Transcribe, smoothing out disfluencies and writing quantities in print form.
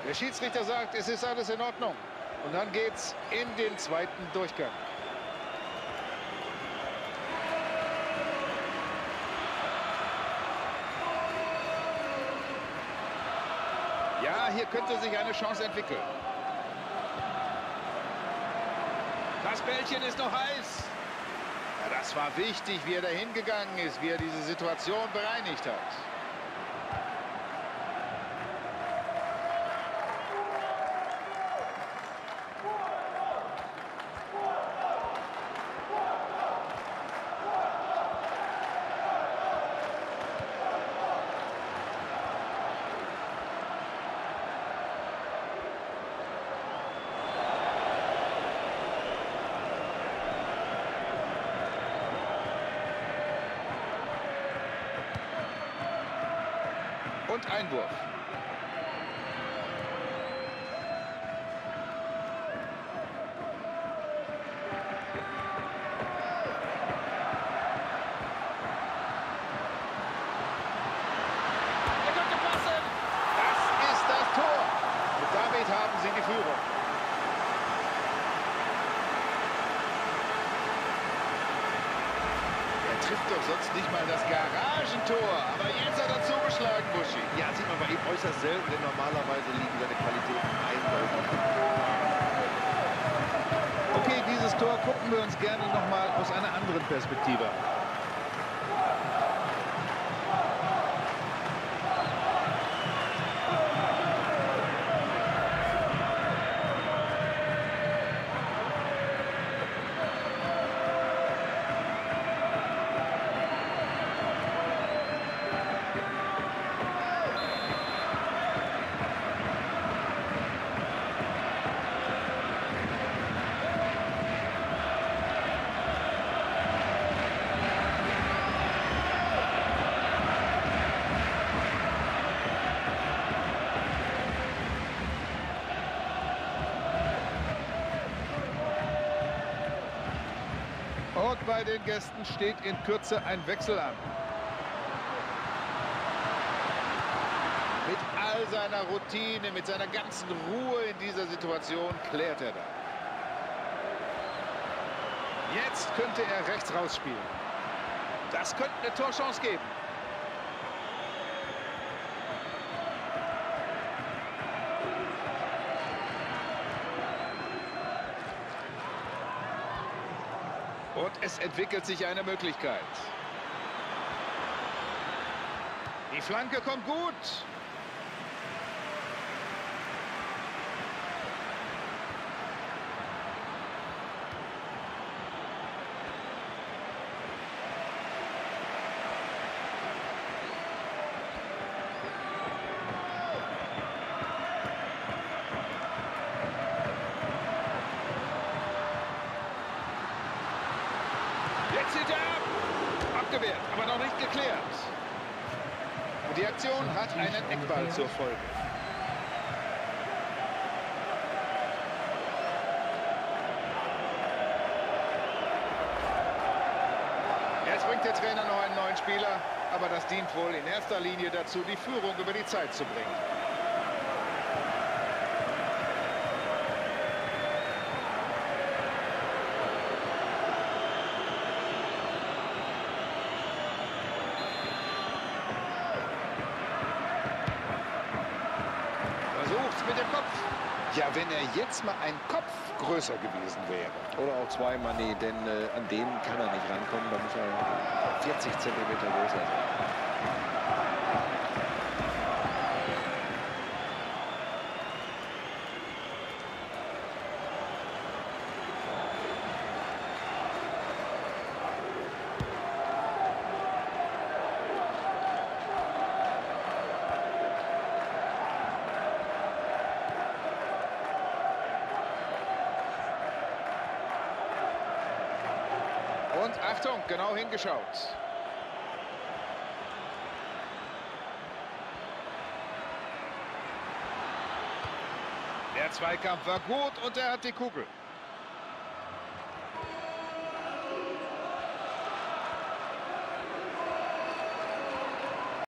Der Schiedsrichter sagt, es ist alles in Ordnung. Und dann geht's in den zweiten Durchgang. Ja, hier könnte sich eine Chance entwickeln. Das Bällchen ist noch heiß. Ja, das war wichtig, wie er da hingegangen ist, wie er diese Situation bereinigt hat. Und Einwurf. Er könnte passen. Das ist das Tor. Und damit haben sie die Führung. Er trifft doch sonst nicht mal das Garagentor. Aber jetzt hat er zugeschlagen, Buschi. Ja, sieht man bei ihm äußerst selten, denn normalerweise liegen seine Qualitäten eindeutig. Okay, dieses Tor gucken wir uns gerne noch mal aus einer anderen Perspektive an. Und bei den Gästen steht in Kürze ein Wechsel an. Mit all seiner Routine, mit seiner ganzen Ruhe in dieser Situation klärt er da. Jetzt könnte er rechts rausspielen. Das könnte eine Torchance geben. Und es entwickelt sich eine Möglichkeit. Die Flanke kommt gut. Jetzt zieht er ab. Abgewehrt, aber noch nicht geklärt. Und die Aktion hat einen Eckball zur Folge. Jetzt bringt der Trainer noch einen neuen Spieler, aber das dient wohl in erster Linie dazu, die Führung über die Zeit zu bringen. Mit dem Kopf. Ja, wenn er jetzt mal ein Kopf größer gewesen wäre. Oder auch zwei Mann, nee, denn an den kann er nicht rankommen. Da muss er 40 Zentimeter größer sein. Und Achtung, genau hingeschaut. Der Zweikampf war gut und er hat die Kugel.